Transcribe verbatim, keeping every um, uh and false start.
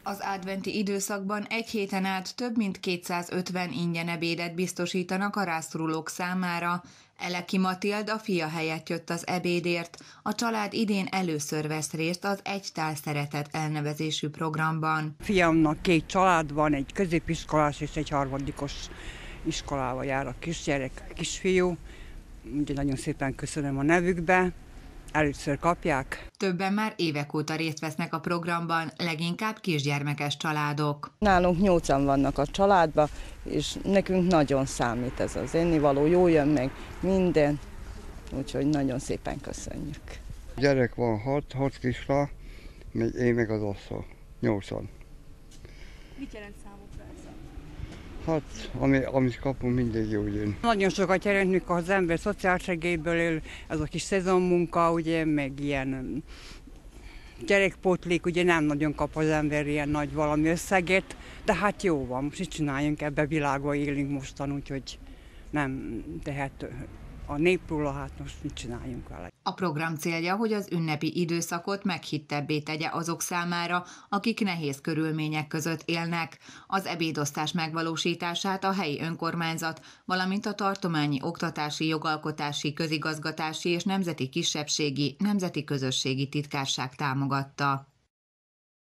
Az adventi időszakban egy héten át több mint kétszázötven ingyen ebédet biztosítanak a rászorulók számára. Eleki Matild a fia helyett jött az ebédért. A család idén először vesz részt az Egy Tál Szeretet elnevezésű programban. Fiamnak két család van, egy középiskolás és egy harmadikos iskolába jár a kisgyerek, kisfiú. Ugye nagyon szépen köszönöm a nevükbe. Először kapják. Többen már évek óta részt vesznek a programban, leginkább kisgyermekes családok. Nálunk nyolcan vannak a családban, és nekünk nagyon számít ez az ennivaló, jó jön meg minden, úgyhogy nagyon szépen köszönjük. Gyerek van hat, hat kisla, még én meg az asszal, nyolcan. Mit jelent számukra ez? Hát, ami, amit kapunk, mindig jó jön. Nagyon sokat jelent, mikor az ember szociálsegélyből él, ez a kis szezonmunka, ugye, meg ilyen gyerekpótlék, ugye nem nagyon kap az ember ilyen nagy valami összeget, de hát jó van, most itt csináljunk, ebbe világban élünk mostan, úgyhogy nem tehet a népről, hát most mit csináljunk vele. A program célja, hogy az ünnepi időszakot meghittebbé tegye azok számára, akik nehéz körülmények között élnek. Az ebédosztás megvalósítását a helyi önkormányzat, valamint a tartományi oktatási, jogalkotási, közigazgatási és nemzeti kisebbségi, nemzeti közösségi titkárság támogatta.